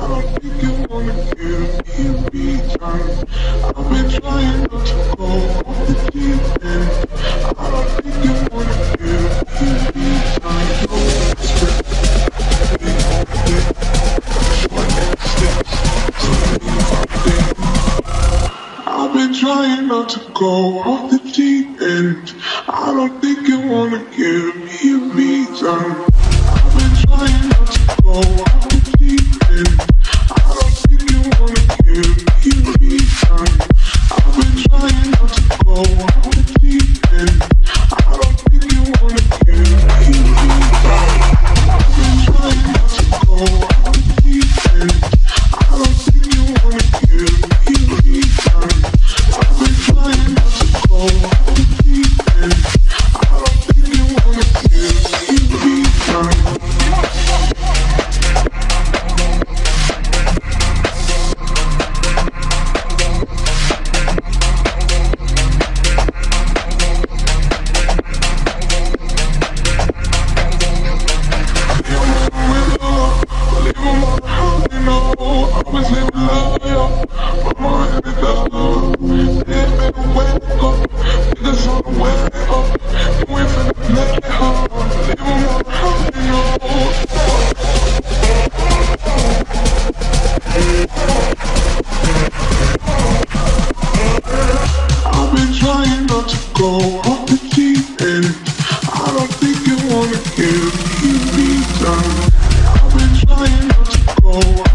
Go off the deep end. I don't think you wanna give me a reason. I've been trying not to go off the deep end. I don't think you wanna give me a reason. I've been trying not to go off the deep end. I don't think you wanna give me a reason. I've been trying not to go off the deep end. I don't think you wanna give me a reason. I've been trying not to go off the deep end. I don't think you wanna give me a reason. Go off the deep end. I don't think you wanna give me a reason. I've been trying not to go